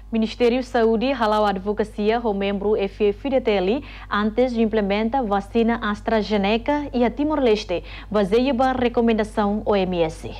Ministério Saúde halau advocacia ao membro FFDTL antes de implementar vacina AstraZeneca e a Timor-Leste, baseado na recomendação OMS.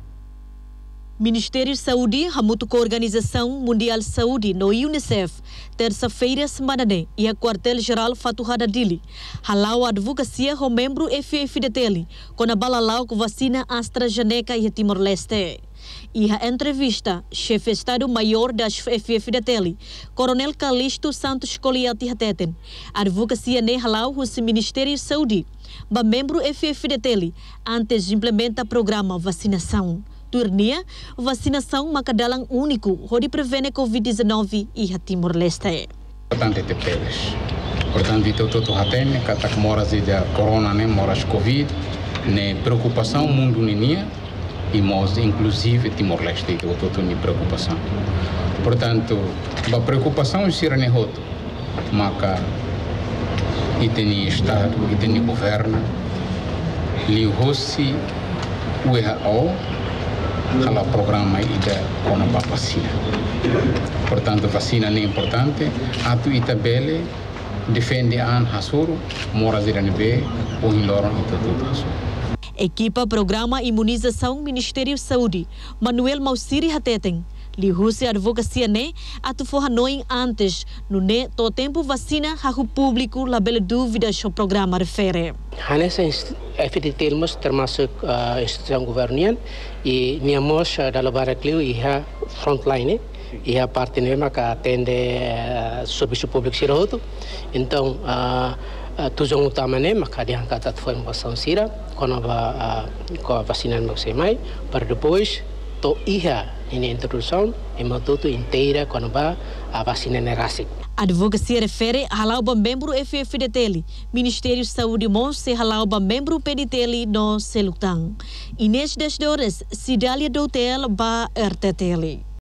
Ministério Saúde hamutu com a Organização Mundial de Saúde no UNICEF terça-feira semana e a quartel-geral Fatuhada Dili halau advocacia ao membro FFDTL com a balalau com vacina AstraZeneca e a Timor-Leste. E a entrevista, chefe Estado-Maior das FFDTL, Coronel Calixto Santos Coliati Hateten, advocacia ne halau o Ministério Saúde, ba membro FFDTL, antes de implementar programa vacinação. Turnia, vacinação macadalang único, onde prevene Covid-19 e a Timor-Leste. Importante ter peles. Portanto, então todo hatene, kata moras de corona, né, moras Covid, né, preocupação mundo ninia. E nós, inclusive, Timor-Leste, que eu estou em preocupação. Portanto, a preocupação é ser nehoto, mas e tem Estado, e tem governo, e hoje o WHO, o programa com a vacina. Portanto, vacina é importante, a tu itabele defende a Hasuru, moras de Ranebe, ou em Loron e tudo isso. Equipa Programa Imunização Ministério Saúde, Manuel Mausiri Hateten, Lihusi Advocacia ne, atuforra noin antes, no ne, to tempo vacina, hahu público, labele dúvidas sobre o programa refere. Nessa FDT termasuk instituição governamental e niamos dalam barakliu iha frontline, iha parte nema que atende serviço público siroto, então tujuan utama ne maka diangkat informação sira quando a vacina maksimai para depois to iha ini introdução e matuto inteira quando a vacina nerasik. Advocacia refere halau ba membro FFDTL, Ministério Saúde Monse halau ba membro PDTL no Selutang. Inês Desdores, Cidália do Hotel ba RTTL.